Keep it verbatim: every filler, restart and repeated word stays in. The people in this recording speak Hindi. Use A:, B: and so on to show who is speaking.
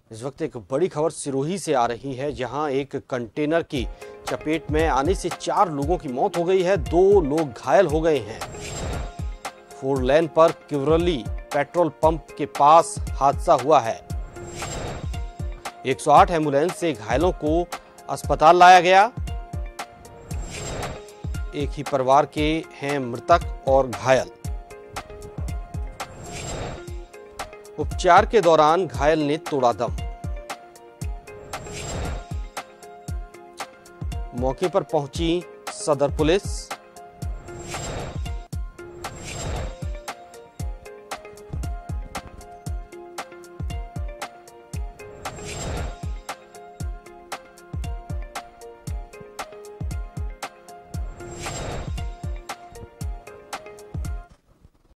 A: इस वक्त एक बड़ी खबर सिरोही से आ रही है, जहां एक कंटेनर की चपेट में आने से चार लोगों की मौत हो गई है, दो लोग घायल हो गए हैं। फोर लेन पर किवरली पेट्रोल पंप के पास हादसा हुआ है। एक सौ आठ एम्बुलेंस से घायलों को अस्पताल लाया गया। एक ही परिवार के हैं मृतक और घायल। उपचार के दौरान घायल ने तोड़ा दम। मौके पर पहुंची सदर पुलिस।